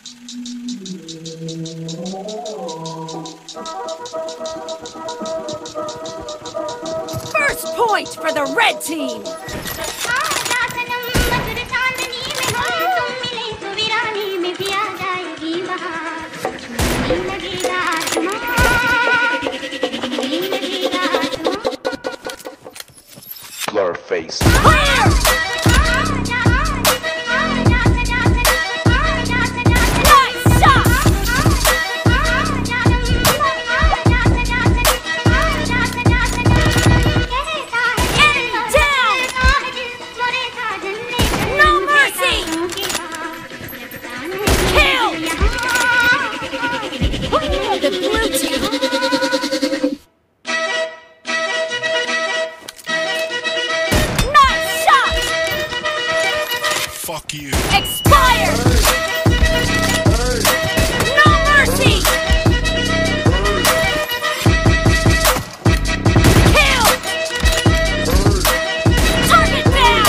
First point for the red team! Blur face. Clear! Fuck you. Expired! No mercy! Kill! Target down!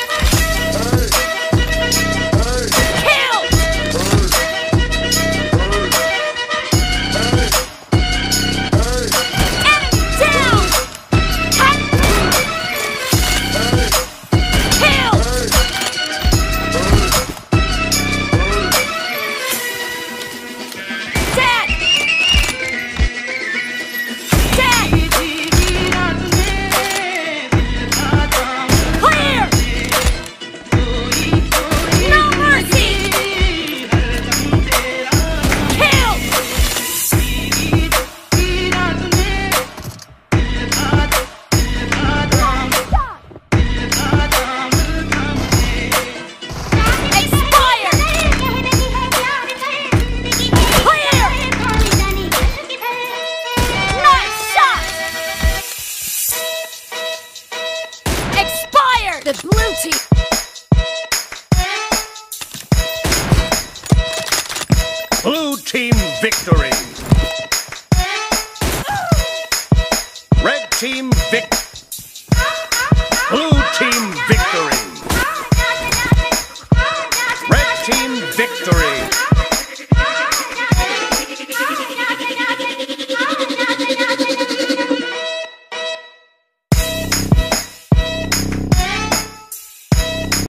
Kill! Enemy down! Kill! Dead! Dead! Clear! No mercy! Kill! Expired! Clear! Nice shot! Expired! The blue team. Blue team victory. Red team Blue team victory. Red team victory.